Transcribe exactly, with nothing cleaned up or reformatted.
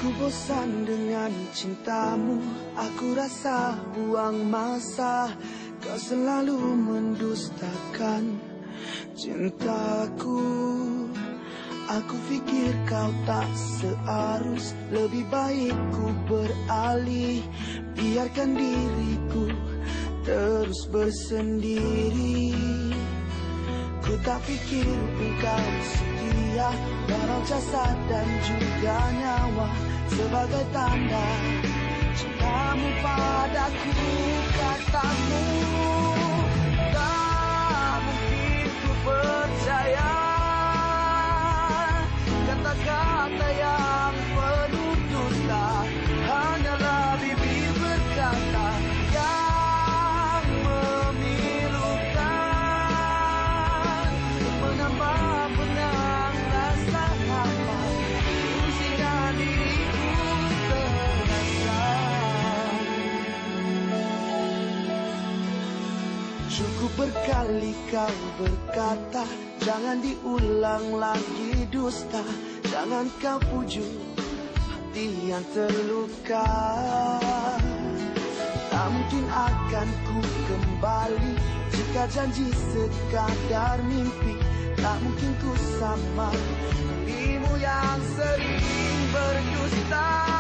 Aku bosan dengan cintamu, aku rasa buang masa. Kau selalu mendustakan cintaku. Aku fikir kau tak searus, lebih baik ku beralih. Biarkan diriku terus bersendiri. Ku tak pikir engkau setia, walau jasad dan juga nyawa sebagai tanda cintamu padaku. Katamu tak mungkin ku percaya, kata-kata yang penuh dusta hanyalah bibir berkata yang memilukan, menambah benang rasa hampa sehingga diriku terasa. Cukup berkali kau berkata jangan diulang lagi dusta. Jangan kau pujuk hati yang terluka. Tak mungkin akan ku kembali jika janji sekadar mimpi. Tak mungkin ku sama dirimu yang sering berdusta.